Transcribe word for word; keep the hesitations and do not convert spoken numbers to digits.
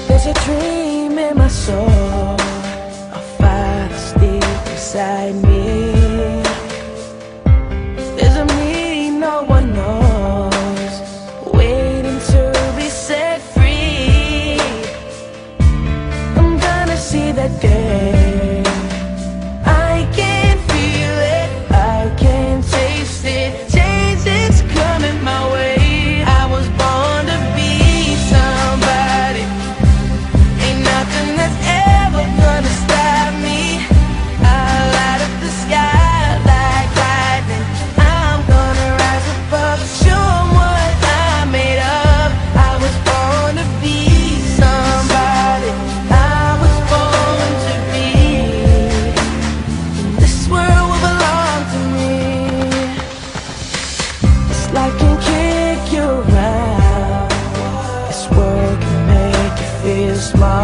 There's a dream in my soul, a fire that's deep inside me. There's a me no one knows, waiting to be set free. I'm gonna see that day. I can feel it, I can taste it. Change is coming my way. I was born to be somebody. Ain't nothing that's ever gonna stop me. I light up the sky like lightning. I'm gonna rise above, show 'em what I'm made of. I was born to be somebody. I was born to be. This world will belong to me. This life can kick you around. This world can make you feel small.